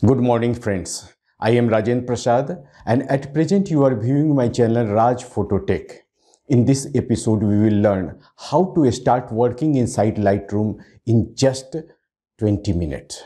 Good morning, friends. I am Rajendra Prasad, and at present you are viewing my channel Raj Phototech. In this episode, we will learn how to start working inside Lightroom in just 20 minutes.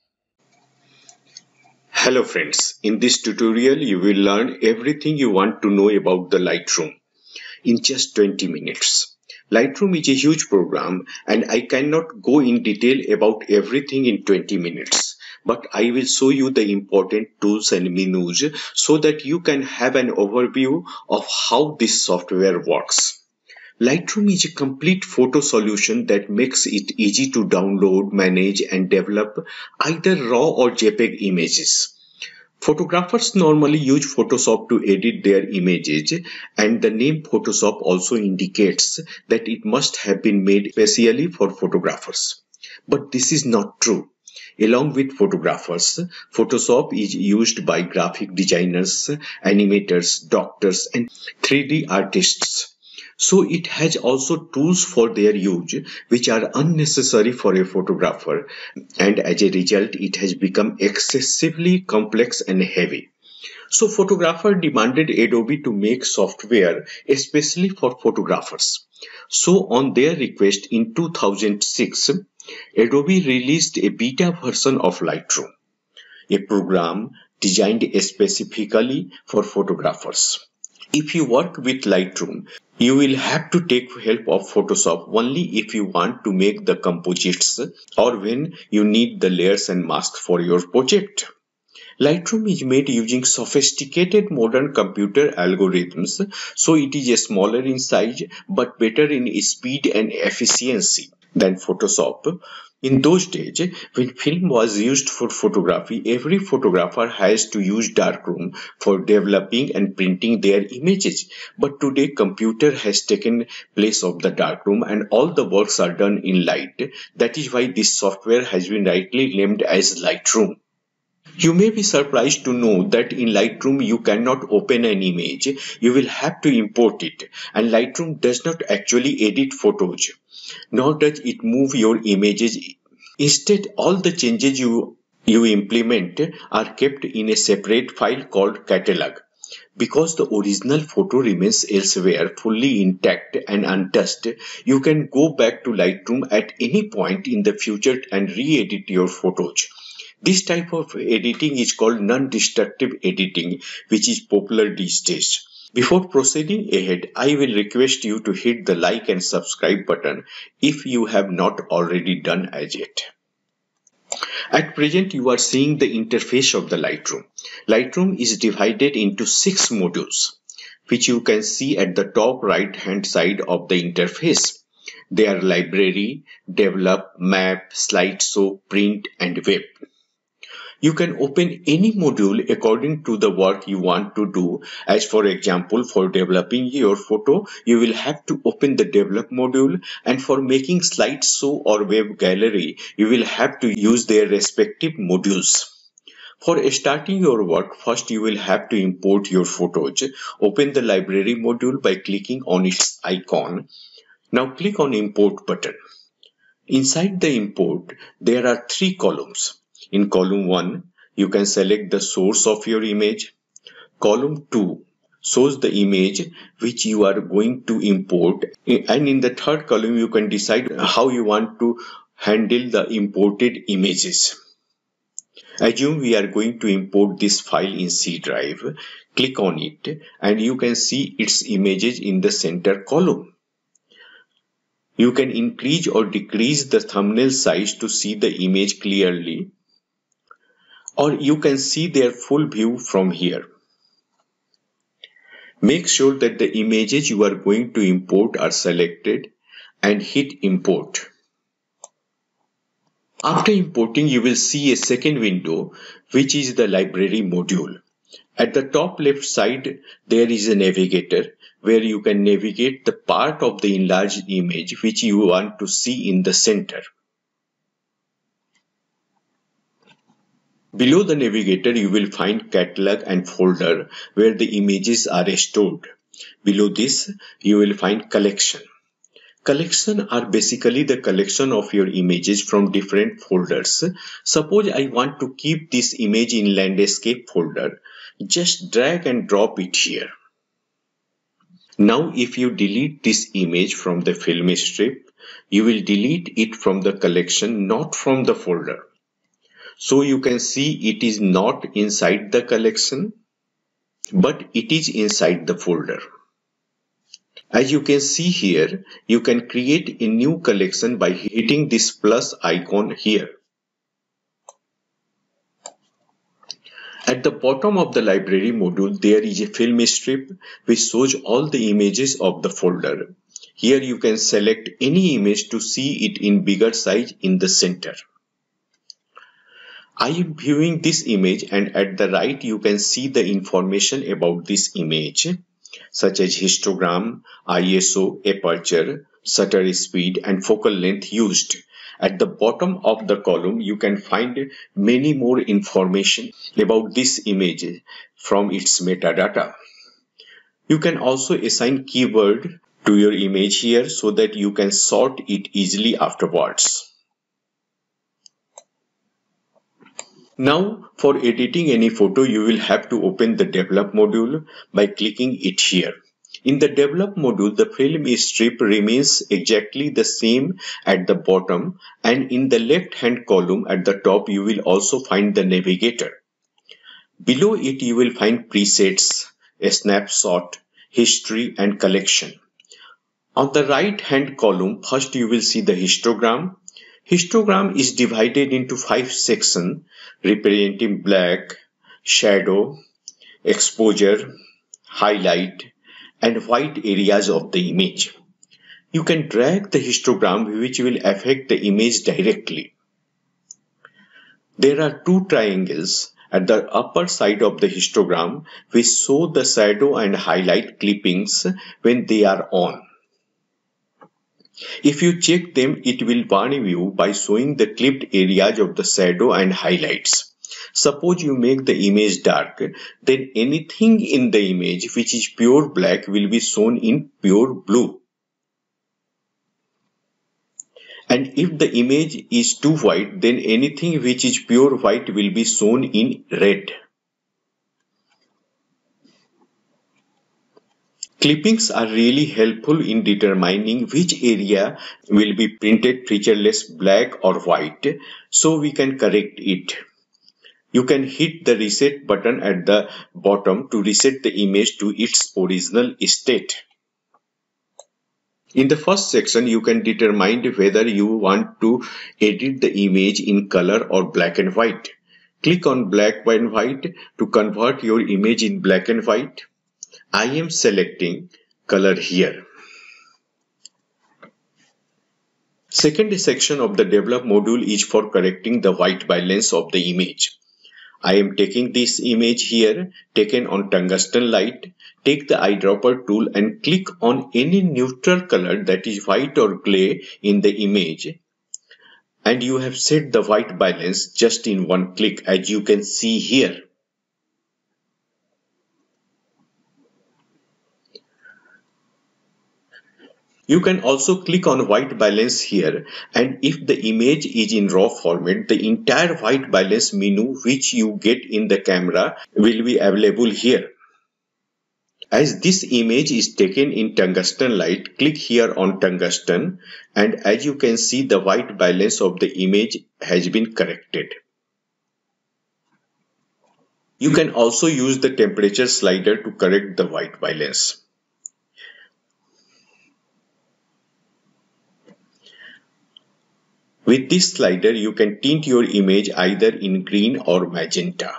Hello friends, in this tutorial you will learn everything you want to know about the Lightroom in just 20 minutes. Lightroom is a huge program and I cannot go in detail about everything in 20 minutes. But I will show you the important tools and menus so that you can have an overview of how this software works. Lightroom is a complete photo solution that makes it easy to download, manage and develop either RAW or JPEG images. Photographers normally use Photoshop to edit their images, and the name Photoshop also indicates that it must have been made specially for photographers. But this is not true. Along with photographers, Photoshop is used by graphic designers, animators, doctors and 3D artists. So it has also tools for their use which are unnecessary for a photographer, and as a result it has become excessively complex and heavy. So photographer demanded Adobe to make software especially for photographers. So on their request in 2006, Adobe released a beta version of Lightroom, a program designed specifically for photographers. If you work with Lightroom, you will have to take help of Photoshop only if you want to make the composites or when you need the layers and masks for your project. Lightroom is made using sophisticated modern computer algorithms, so it is smaller in size but better in speed and efficiency than Photoshop. In those days, when film was used for photography, every photographer has to use darkroom for developing and printing their images. But today, computer has taken place of the darkroom and all the works are done in light. That is why this software has been rightly named as Lightroom. You may be surprised to know that in Lightroom you cannot open an image, you will have to import it, and Lightroom does not actually edit photos, nor does it move your images. Instead, all the changes you implement are kept in a separate file called catalog. Because the original photo remains elsewhere fully intact and untouched, you can go back to Lightroom at any point in the future and re-edit your photos. This type of editing is called non-destructive editing, which is popular these days. Before proceeding ahead, I will request you to hit the like and subscribe button if you have not already done as yet. At present, you are seeing the interface of the Lightroom. Lightroom is divided into 6 modules, which you can see at the top right hand side of the interface. They are Library, Develop, Map, Slideshow, Print and Web. You can open any module according to the work you want to do. As for example, for developing your photo, you will have to open the develop module, and for making slideshow or web gallery, you will have to use their respective modules. For starting your work, first you will have to import your photos. Open the library module by clicking on its icon. Now click on import button. Inside the import, there are 3 columns. In column 1, you can select the source of your image. Column 2 shows the image which you are going to import. And in the third column, you can decide how you want to handle the imported images. Assume we are going to import this file in C drive. Click on it and you can see its images in the center column. You can increase or decrease the thumbnail size to see the image clearly, or you can see their full view from here. Make sure that the images you are going to import are selected and hit import. After importing, you will see a second window, which is the library module. At the top left side, there is a navigator where you can navigate the part of the enlarged image which you want to see in the center. Below the navigator, you will find catalog and folder where the images are stored. Below this, you will find collection. Collection are basically the collection of your images from different folders. Suppose I want to keep this image in landscape folder. Just drag and drop it here. Now if you delete this image from the film strip, you will delete it from the collection, not from the folder. So you can see it is not inside the collection, but it is inside the folder. As you can see here, you can create a new collection by hitting this plus icon here. At the bottom of the library module, there is a film strip which shows all the images of the folder. Here you can select any image to see it in bigger size in the center. I am viewing this image, and at the right you can see the information about this image, such as histogram, ISO, aperture, shutter speed, and focal length used. At the bottom of the column, you can find many more information about this image from its metadata. You can also assign keyword to your image here so that you can sort it easily afterwards. Now, for editing any photo, you will have to open the develop module by clicking it here. In the develop module, the film strip remains exactly the same at the bottom, and in the left hand column at the top you will also find the navigator. Below it you will find presets, a snapshot, history and collection. On the right hand column, first you will see the histogram. Histogram is divided into 5 sections representing black, shadow, exposure, highlight, and white areas of the image. You can drag the histogram which will affect the image directly. There are two triangles at the upper side of the histogram which show the shadow and highlight clippings when they are on. If you check them, it will warn you by showing the clipped areas of the shadow and highlights. Suppose you make the image dark, then anything in the image which is pure black will be shown in pure blue. And if the image is too white, then anything which is pure white will be shown in red. Clippings are really helpful in determining which area will be printed featureless black or white, so we can correct it. You can hit the reset button at the bottom to reset the image to its original state. In the first section, you can determine whether you want to edit the image in color or black and white. Click on black and white to convert your image in black and white. I am selecting color here. Second section of the develop module is for correcting the white balance of the image. I am taking this image here, taken on tungsten light. Take the eyedropper tool and click on any neutral color that is white or gray in the image. And you have set the white balance just in one click, as you can see here. You can also click on white balance here, and if the image is in RAW format, the entire white balance menu which you get in the camera will be available here. As this image is taken in tungsten light, click here on tungsten, and as you can see, the white balance of the image has been corrected. You can also use the temperature slider to correct the white balance. With this slider, you can tint your image either in green or magenta.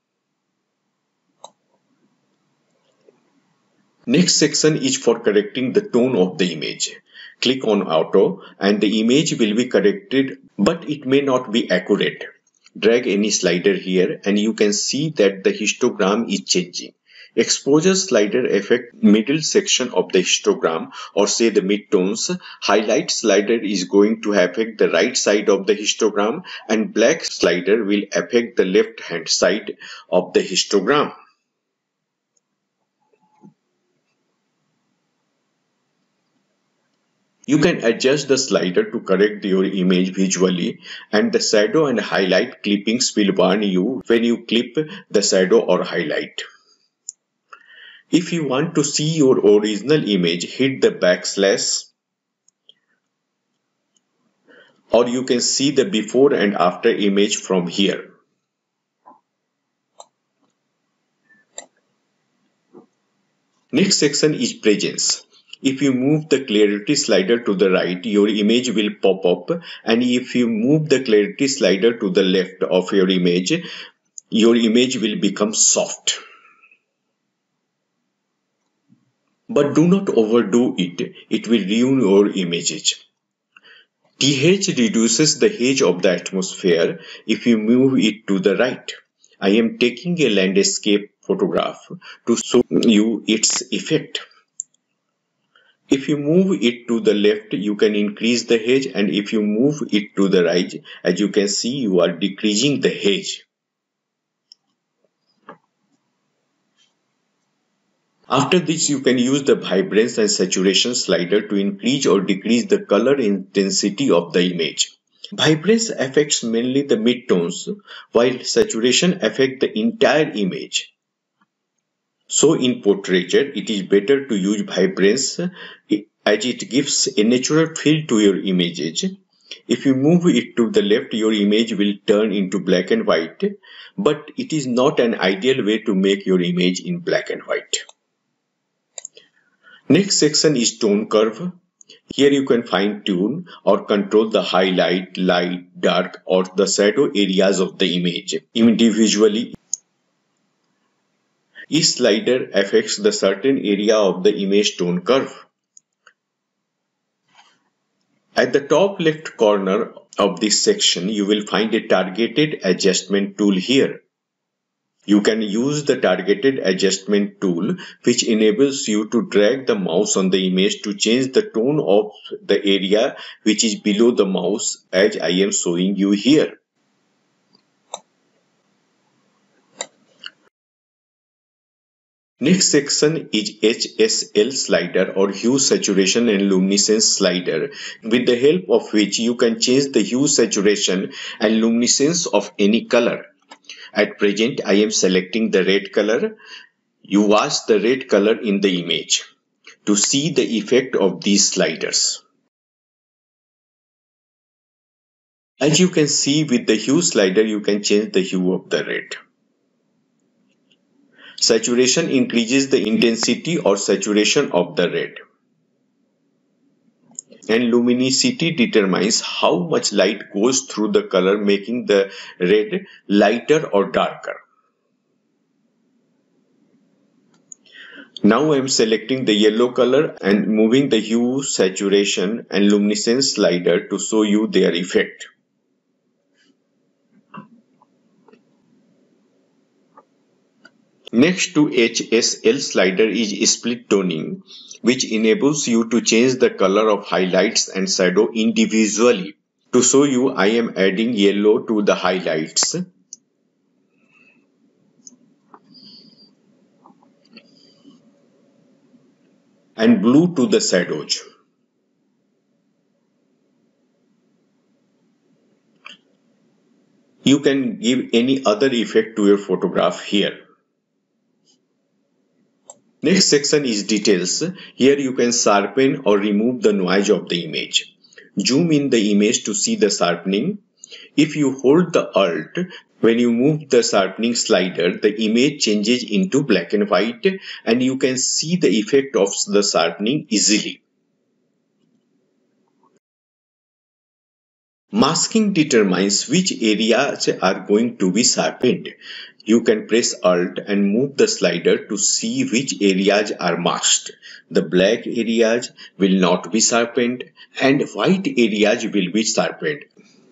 Next section is for correcting the tone of the image. Click on Auto and the image will be corrected, but it may not be accurate. Drag any slider here and you can see that the histogram is changing. Exposure slider affects middle section of the histogram, or say the midtones. Highlight slider is going to affect the right side of the histogram, and black slider will affect the left hand side of the histogram. You can adjust the slider to correct your image visually, and the shadow and highlight clippings will warn you when you clip the shadow or highlight. If you want to see your original image, hit the backslash, or you can see the before and after image from here. Next section is presence. If you move the clarity slider to the right, your image will pop up, and if you move the clarity slider to the left of your image will become soft. But do not overdo it, it will ruin your images. TH reduces the edge of the atmosphere if you move it to the right. I am taking a landscape photograph to show you its effect. If you move it to the left, you can increase the edge, and if you move it to the right, as you can see, you are decreasing the edge. After this, you can use the vibrance and saturation slider to increase or decrease the color intensity of the image. Vibrance affects mainly the midtones, while saturation affects the entire image. So in portraiture, it is better to use vibrance as it gives a natural feel to your images. If you move it to the left, your image will turn into black and white, but it is not an ideal way to make your image in black and white. Next section is tone curve. Here you can fine tune or control the highlight, light, dark, or the shadow areas of the image individually. Each slider affects the certain area of the image tone curve. At the top left corner of this section, you will find a targeted adjustment tool here. You can use the targeted adjustment tool, which enables you to drag the mouse on the image to change the tone of the area which is below the mouse, as I am showing you here. Next section is HSL slider, or hue, saturation and luminescence slider, with the help of which you can change the hue, saturation and luminescence of any color. At present, I am selecting the red color. You watch the red color in the image to see the effect of these sliders. As you can see, with the hue slider, you can change the hue of the red. Saturation increases the intensity or saturation of the red. And luminosity determines how much light goes through the color, making the red lighter or darker. Now I am selecting the yellow color and moving the hue, saturation and luminescence slider to show you their effect. Next to HSL slider is split toning, which enables you to change the color of highlights and shadow individually. To show you, I am adding yellow to the highlights. And blue to the shadows. You can give any other effect to your photograph here. Next section is details. Here you can sharpen or remove the noise of the image. Zoom in the image to see the sharpening. If you hold the Alt, when you move the sharpening slider, the image changes into black and white, and you can see the effect of the sharpening easily. Masking determines which areas are going to be sharpened. You can press Alt and move the slider to see which areas are masked. The black areas will not be sharpened and white areas will be sharpened.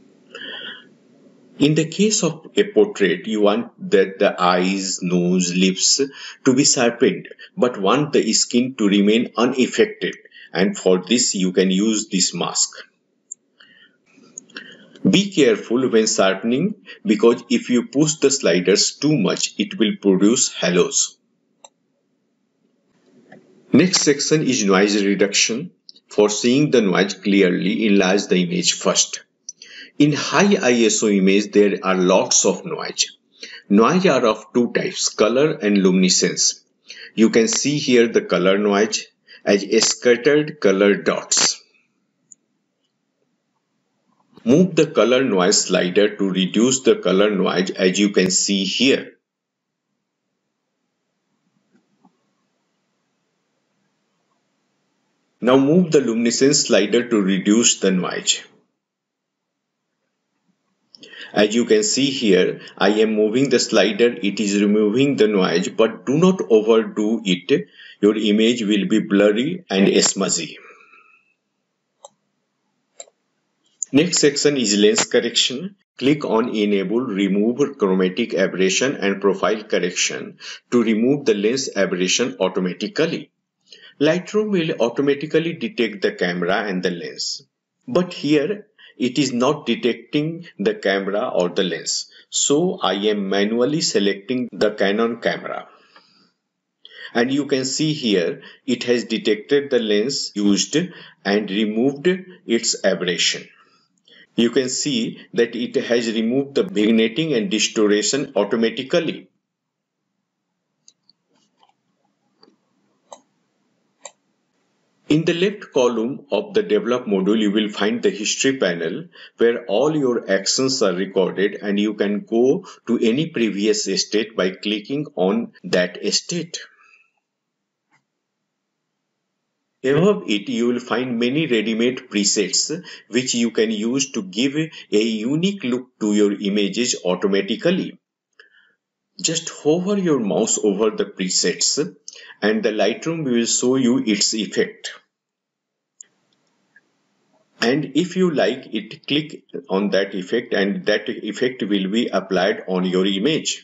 In the case of a portrait, you want that the eyes, nose, lips to be sharpened, but want the skin to remain unaffected, and for this you can use this mask. Be careful when sharpening, because if you push the sliders too much, it will produce halos. Next section is noise reduction. For seeing the noise clearly, enlarge the image first. In high ISO image, there are lots of noise. Noise are of two types, color and luminescence. You can see here the color noise as scattered color dots. Move the color noise slider to reduce the color noise as you can see here. Now move the luminescence slider to reduce the noise. As you can see here, I am moving the slider, it is removing the noise, but do not overdo it. Your image will be blurry and smudgy. Next section is lens correction. Click on Enable Remove Chromatic Aberration and Profile Correction to remove the lens aberration automatically. Lightroom will automatically detect the camera and the lens. But here it is not detecting the camera or the lens. So I am manually selecting the Canon camera. And you can see here it has detected the lens used and removed its aberration. You can see that it has removed the vignetting and distortion automatically. In the left column of the Develop module, you will find the History panel where all your actions are recorded and you can go to any previous state by clicking on that state. Above it, you will find many ready-made presets which you can use to give a unique look to your images automatically. Just hover your mouse over the presets and the Lightroom will show you its effect. And if you like it, click on that effect and that effect will be applied on your image.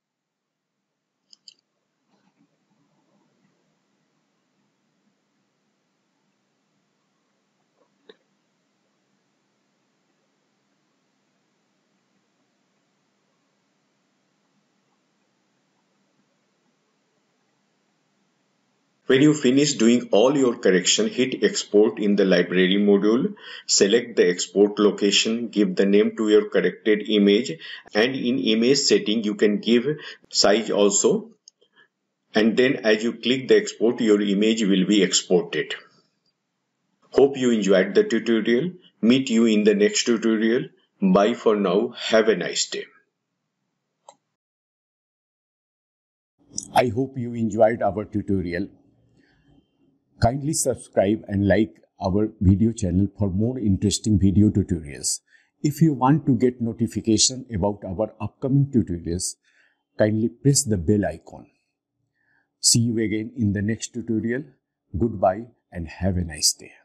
When you finish doing all your correction, hit export in the library module, select the export location, give the name to your corrected image, and in image setting you can give size also, and then as you click the export, your image will be exported. Hope you enjoyed the tutorial. Meet you in the next tutorial. Bye for now. Have a nice day. I hope you enjoyed our tutorial. Kindly subscribe and like our video channel for more interesting video tutorials. If you want to get notification about our upcoming tutorials, kindly press the bell icon. See you again in the next tutorial. Goodbye and have a nice day.